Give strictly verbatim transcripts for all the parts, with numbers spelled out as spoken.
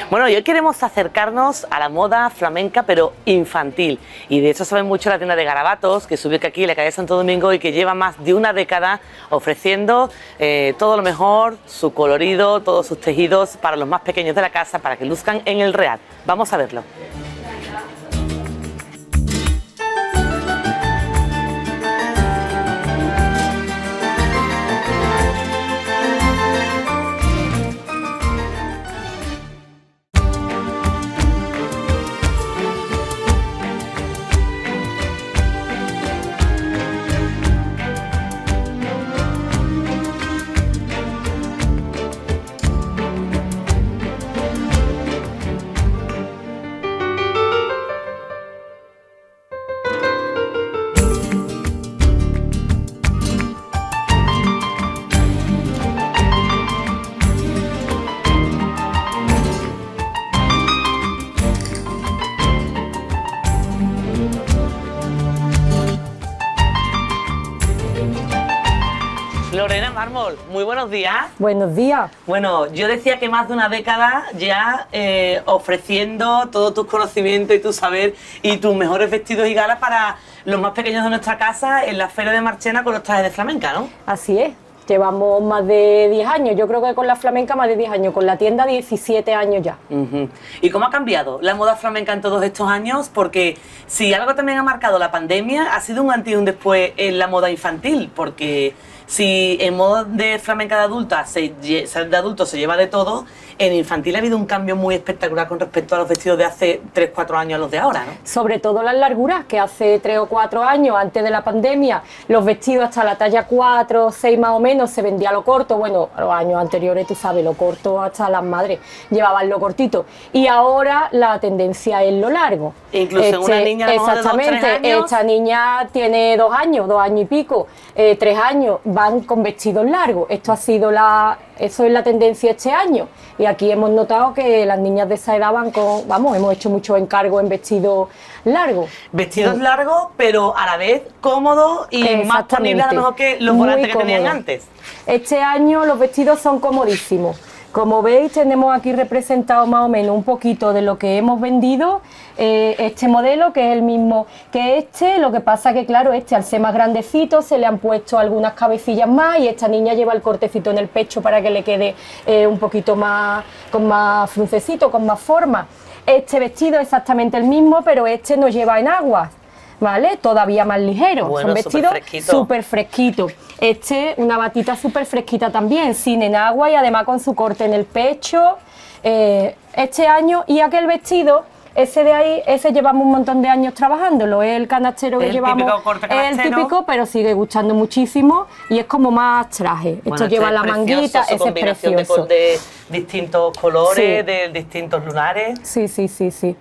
Bueno, y hoy queremos acercarnos a la moda flamenca, pero infantil. Y de eso sabe mucho la tienda de Garabatos, que se ubica aquí en la calle Santo Domingo y que lleva más de una década ofreciendo eh, todo lo mejor, su colorido, todos sus tejidos para los más pequeños de la casa, para que luzcan en el real. Vamos a verlo. Lorena Mármol, muy buenos días. Buenos días. Bueno, yo decía que más de una década ya eh, ofreciendo todos tus conocimientos y tu saber y tus mejores vestidos y galas para los más pequeños de nuestra casa en la Feria de Marchena con los trajes de flamenca, ¿no? Así es. Llevamos más de diez años, yo creo que con la flamenca más de diez años, con la tienda diecisiete años ya. Uh-huh. ¿Y cómo ha cambiado la moda flamenca en todos estos años? Porque si algo también ha marcado la pandemia, ha sido un antes y un después en la moda infantil, porque si en moda de flamenca de adulta se, de adultos se lleva de todo, en infantil ha habido un cambio muy espectacular con respecto a los vestidos de hace tres cuatro años a los de ahora, ¿no? Sobre todo las larguras, que hace tres o cuatro años, antes de la pandemia, los vestidos hasta la talla cuatro o seis más o menos se vendía lo corto. Bueno, los años anteriores, tú sabes, lo corto hasta las madres llevaban lo cortito. Y ahora la tendencia es lo largo. Incluso este, una niña de exactamente, dos, tres años. Esta niña tiene dos años, dos años y pico, eh, tres años, van con vestidos largos. Esto ha sido la... Eso es la tendencia este año, y aquí hemos notado que las niñas de esa edad van con, vamos, hemos hecho mucho encargo en vestidos largos. Vestidos sí. largos, pero a la vez cómodos y más ponibles a lo mejor que los volantes que tenían antes. Este año los vestidos son comodísimos. Como veis, tenemos aquí representado más o menos un poquito de lo que hemos vendido, eh, este modelo, que es el mismo que este. Lo que pasa que, claro, este al ser más grandecito se le han puesto algunas cabecillas más, y esta niña lleva el cortecito en el pecho para que le quede eh, un poquito más, con más fruncecito, con más forma. Este vestido es exactamente el mismo, pero este no lleva en agua, ¿vale? Todavía más ligero. Bueno, son vestidos súper fresquitos. Este, una batita súper fresquita también, sin enagua y además con su corte en el pecho. Eh, este año, y aquel vestido, ese de ahí, ese llevamos un montón de años trabajándolo, es el canastero que el llevamos, típico corte canastero. Es el típico, pero sigue gustando muchísimo y es como más traje. Bueno, esto lleva este la manguita, ese es precioso. De, de distintos colores, sí. de distintos lunares. Sí, sí, sí, sí.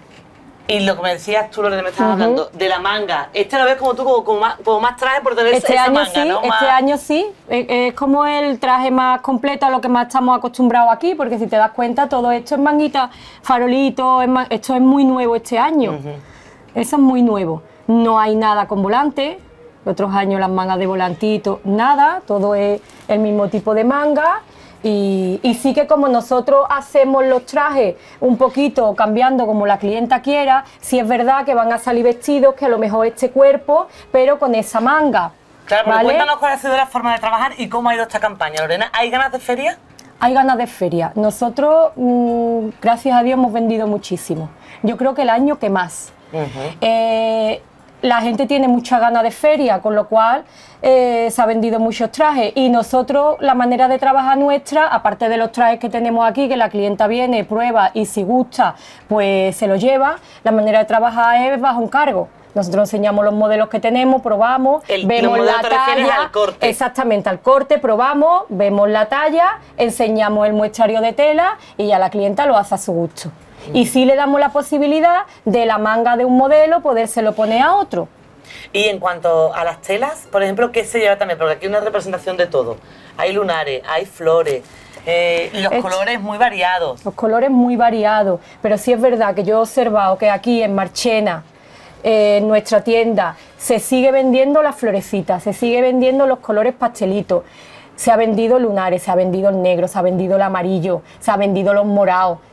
Y lo que me decías tú, lo que me estabas uh-huh. hablando, de la manga, este lo ves como tú, como, como, más, como más traje por tener este esa año manga, sí, ¿no? Este más... año sí, es, es como el traje más completo a lo que más estamos acostumbrados aquí, porque si te das cuenta, todo esto es manguita, farolito, es man... esto es muy nuevo este año, uh-huh. Eso es muy nuevo. No hay nada con volante, otros años las mangas de volantito, nada, todo es el mismo tipo de manga. Y, y sí que como nosotros hacemos los trajes un poquito cambiando como la clienta quiera, sí es verdad que van a salir vestidos que a lo mejor este cuerpo, pero con esa manga. Claro, pero ¿vale? Cuéntanos cuál ha sido la forma de trabajar y cómo ha ido esta campaña, Lorena. ¿Hay ganas de feria? Hay ganas de feria. Nosotros, mmm, gracias a Dios, hemos vendido muchísimo. Yo creo que el año que más. Uh-huh. eh, La gente tiene mucha ganas de feria, con lo cual eh, se ha vendido muchos trajes, y nosotros, la manera de trabajar nuestra, aparte de los trajes que tenemos aquí, que la clienta viene, prueba y si gusta, pues se lo lleva, la manera de trabajar es bajo encargo. Nosotros enseñamos los modelos que tenemos, probamos, el, vemos la talla, al corte. Exactamente, al corte, probamos, vemos la talla, enseñamos el muestrario de tela y ya la clienta lo hace a su gusto. Y sí le damos la posibilidad de la manga de un modelo podérselo poner a otro. Y en cuanto a las telas, por ejemplo, ¿qué se lleva también? Porque aquí hay una representación de todo. Hay lunares, hay flores, eh, los es, colores muy variados. Los colores muy variados, pero sí es verdad que yo he observado que aquí en Marchena, eh, en nuestra tienda, se sigue vendiendo las florecitas, se sigue vendiendo los colores pastelitos. Se ha vendido lunares, se ha vendido el negro, se ha vendido el amarillo, se ha vendido los morados,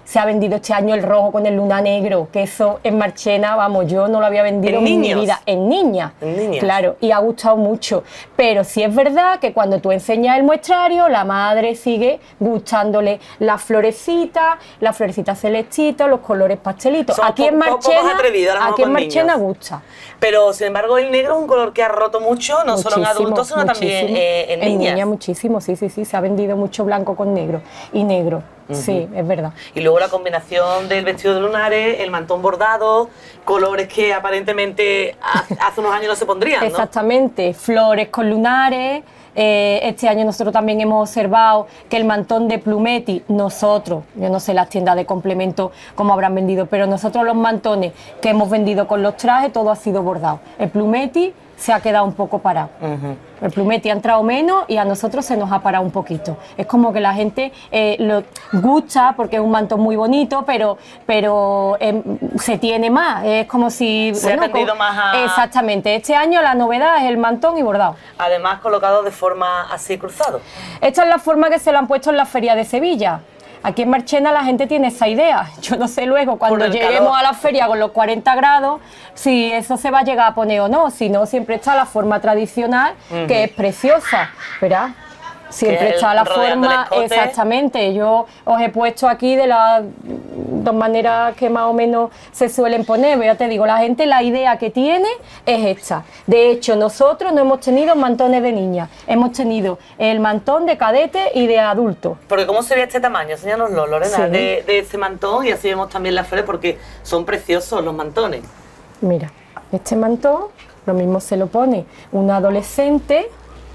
se ha vendido este año el rojo con el luna negro, que eso en Marchena, vamos, yo no lo había vendido en, ¿En mi vida. En niñas. En niñas. Claro, y ha gustado mucho. Pero sí es verdad que cuando tú enseñas el muestrario, la madre sigue gustándole las florecitas, las florecitas celestitas, los colores pastelitos. Son aquí en Marchena, aquí en Marchena gusta. Pero sin embargo el negro es un color que ha roto mucho, no muchísimo, solo en adultos, sino muchísimo. también eh, en niñas. En niñas muchísimo, sí, sí, sí, se ha vendido mucho blanco con negro y negro. Uh-huh. Sí, es verdad. Y luego la combinación del vestido de lunares, el mantón bordado, colores que aparentemente hace unos años no se pondrían, ¿no? Exactamente, flores con lunares. Eh, este año nosotros también hemos observado que el mantón de Plumetti, nosotros, yo no sé las tiendas de complemento cómo habrán vendido, pero nosotros los mantones que hemos vendido con los trajes, todo ha sido bordado. El Plumetti se ha quedado un poco parado. Uh-huh. El Plumetti ha entrado menos y a nosotros se nos ha parado un poquito. Es como que la gente eh, lo gusta porque es un mantón muy bonito, pero, pero eh, se tiene más. Es como si... Se bueno, ha tendido como, más a... Exactamente. Este año la novedad es el mantón y bordado. Además colocado de forma así cruzado. Esta es la forma que se lo han puesto en la Feria de Sevilla. Aquí en Marchena la gente tiene esa idea. Yo no sé luego cuando lleguemos calor. a la feria con los cuarenta grados si eso se va a llegar a poner o no. Si no, siempre está la forma tradicional, uh-huh. que es preciosa, ¿verdad? Siempre está la forma, exactamente. Yo os he puesto aquí de las dos maneras que más o menos se suelen poner. Ya te digo, la gente la idea que tiene es esta. De hecho, nosotros no hemos tenido mantones de niña, hemos tenido el mantón de cadete y de adulto. Porque ¿cómo sería este tamaño? Enséñanoslo, Lorena, sí. de, de este mantón, y así vemos también las flores porque son preciosos los mantones. Mira, este mantón, lo mismo se lo pone un adolescente.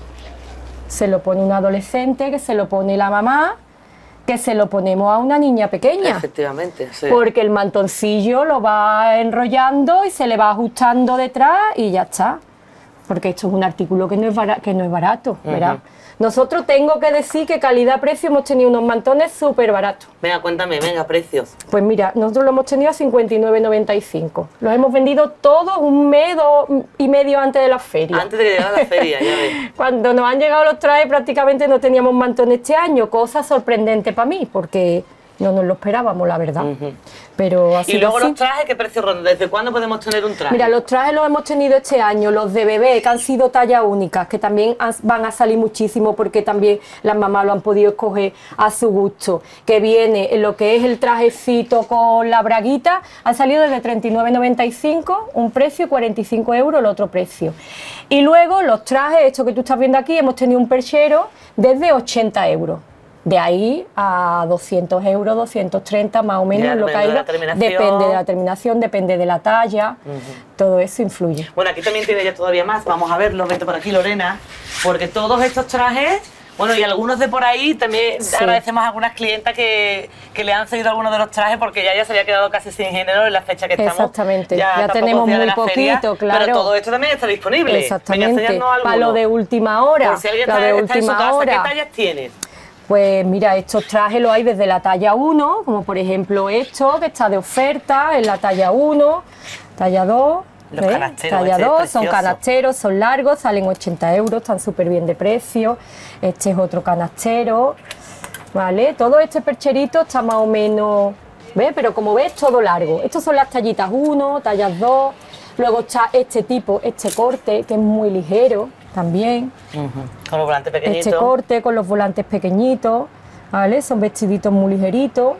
Se lo pone un adolescente, que se lo pone la mamá, que se lo ponemos a una niña pequeña. Efectivamente, sí. Porque el mantoncillo lo va enrollando y se le va ajustando detrás y ya está. Porque esto es un artículo que no es barato, que no es barato, ¿verdad? Uh-huh. Nosotros tengo que decir que calidad-precio hemos tenido unos mantones súper baratos. Venga, cuéntame, venga, precios. Pues mira, nosotros lo hemos tenido a cincuenta y nueve noventa y cinco. Los hemos vendido todos un mes dos y medio antes de la feria. Antes de llegar a la feria, ya ves. Cuando nos han llegado los trajes prácticamente no teníamos mantones este año, cosa sorprendente para mí, porque no nos lo esperábamos, la verdad. Uh-huh. Pero así y luego así. Los trajes, ¿qué precio rondan? ¿Desde cuándo podemos tener un traje? Mira, los trajes los hemos tenido este año, los de bebé, que han sido tallas únicas, que también han, van a salir muchísimo porque también las mamás lo han podido escoger a su gusto. Que viene en lo que es el trajecito con la braguita, han salido desde treinta y nueve noventa y cinco, un precio, y cuarenta y cinco euros el otro precio. Y luego los trajes, esto que tú estás viendo aquí, hemos tenido un perchero desde ochenta euros. De ahí a doscientos euros, doscientos treinta más o menos, lo que ha ido. Depende de la terminación, depende de la talla, uh-huh. todo eso influye. Bueno, aquí también tiene ya todavía más, vamos a verlo, vete por aquí, Lorena, porque todos estos trajes, bueno, y algunos de por ahí, también sí. agradecemos a algunas clientas que, que le han seguido algunos de los trajes porque ya, ya se había quedado casi sin género en la fecha que estamos. Exactamente, ya, ya tenemos muy poquito, feria, claro. Pero todo esto también está disponible. Exactamente, para lo de última hora. Por si alguien lo está, de está en su casa, ¿qué tallas tienes? Pues mira, estos trajes los hay desde la talla uno, como por ejemplo esto, que está de oferta, en la talla uno, talla dos, Los canasteros, talla este dos, son canasteros, son largos, salen ochenta euros, están súper bien de precio. Este es otro canastero, ¿vale? Todo este percherito está más o menos, ¿ves? Pero como ves, todo largo. Estos son las tallitas uno, tallas dos, luego está este tipo, este corte, que es muy ligero también. Uh-huh. Con los volantes pequeñitos. Este corte con los volantes pequeñitos, ¿vale? Son vestiditos muy ligeritos.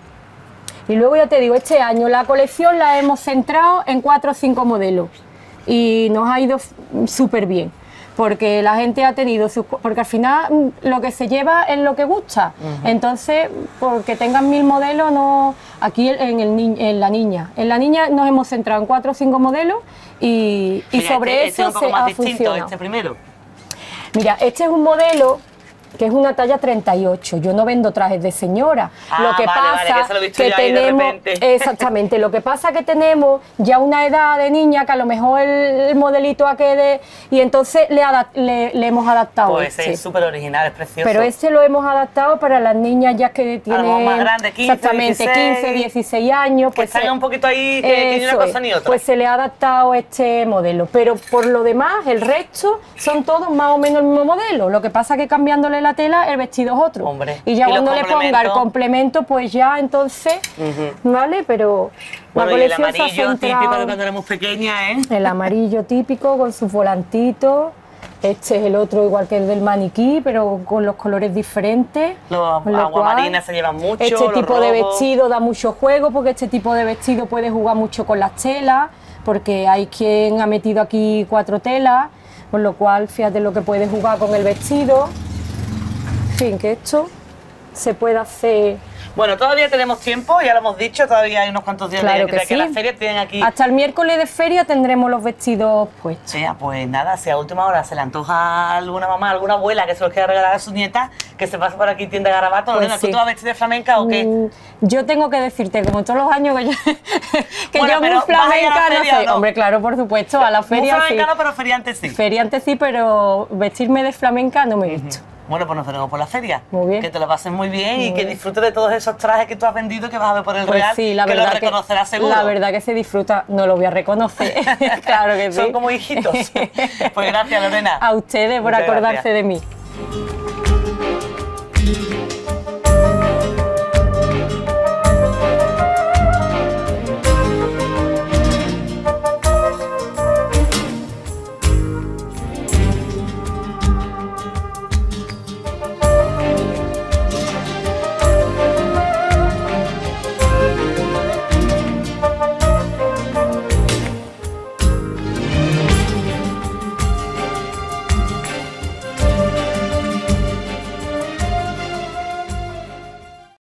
Y luego ya te digo, este año la colección la hemos centrado en cuatro o cinco modelos y nos ha ido súper bien. Porque la gente ha tenido sus... Porque al final lo que se lleva es lo que gusta. Uh-huh. Entonces, porque tengan mil modelos, no... Aquí en, el ni... en la niña. En la niña nos hemos centrado en cuatro o cinco modelos y, y Mira, sobre este, eso este es un poco se más ha distinto, funcionado. Este primero. Mira, este es un modelo que es una talla treinta y ocho. Yo no vendo trajes de señora. Ah, lo que vale, pasa vale, que, se lo he visto que yo ahí tenemos de repente. exactamente, lo que pasa que tenemos ya una edad de niña que a lo mejor el, el modelito a quede y entonces le, le, le hemos adaptado. Pues este. es súper original, es precioso. Pero este lo hemos adaptado para las niñas ya que tienen más grande, quince, exactamente dieciséis, quince, dieciséis años. Pues que están un poquito ahí que, que ni una cosa ni otra. Pues se le ha adaptado este modelo. Pero por lo demás, el resto son todos más o menos el mismo modelo. Lo que pasa que cambiándole la tela, el vestido es otro. Hombre. Y ya ¿Y cuando los le ponga el complemento, pues ya entonces, Ujú. ¿vale? Pero la Bueno, y el colección se ha amarillo centrado- típico de cuando éramos pequeñas, ¿eh? el amarillo típico con sus volantitos. Este es el otro igual que el del maniquí, pero con los colores diferentes. Los con lo cual, aguamarinas se llevan mucho, Este los tipo de rojos. vestido da mucho juego, porque este tipo de vestido puede jugar mucho con las telas, porque hay quien ha metido aquí cuatro telas, con lo cual fíjate lo que puede jugar con el vestido. En fin, que esto se puede hacer... Bueno, todavía tenemos tiempo, ya lo hemos dicho, todavía hay unos cuantos días Claro de que que, sí. la feria tienen aquí. Hasta el miércoles de feria tendremos los vestidos puestos. O sea, pues nada, si a última hora se le antoja a alguna mamá, a alguna abuela que se los quiera regalar a su nieta, que se pase por aquí tienda Garabato. Pues Lorena, sí. ¿tú te vas a vestir de flamenca o qué? Mm, Yo tengo que decirte, como todos los años que yo, que Bueno, yo pero muy ¿vas a ir a la flamenca, no feria sé. o no? Hombre, claro, por supuesto, a la Muy feria sí. flamencano, pero feriante sí. Feriante sí, pero vestirme de flamenca no me he visto. Bueno, pues nos veremos por la feria. Muy bien. Que te lo pases muy bien Muy y que bien. disfrutes de todos esos trajes que tú has vendido que vas a ver por el Pues Real, sí, la que verdad los reconocerás que, seguro. la verdad que se disfruta, no lo voy a reconocer, claro que sí. Son como hijitos. Pues gracias, Lorena. A ustedes por Muchas acordarse gracias. de mí.